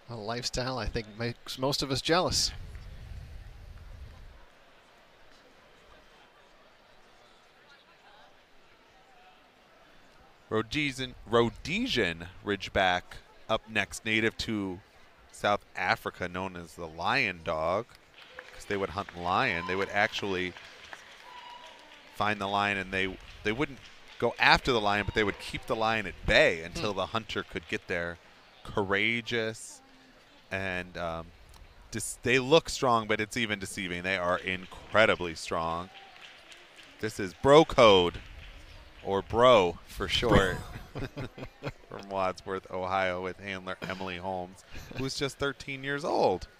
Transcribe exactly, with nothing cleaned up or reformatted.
A lifestyle I think makes most of us jealous. Rhodesian, Rhodesian Ridgeback up next, native to South Africa, known as the lion dog, because they would hunt lion. They would actually find the lion, and they they wouldn't go after the lion, but they would keep the lion at bay until Hmm. the hunter could get there. Courageous, and um, they look strong, but it's even deceiving. They are incredibly strong. This is Bro Code, or Bro for short, from Wadsworth, Ohio, with handler Emily Holmes, who's just thirteen years old.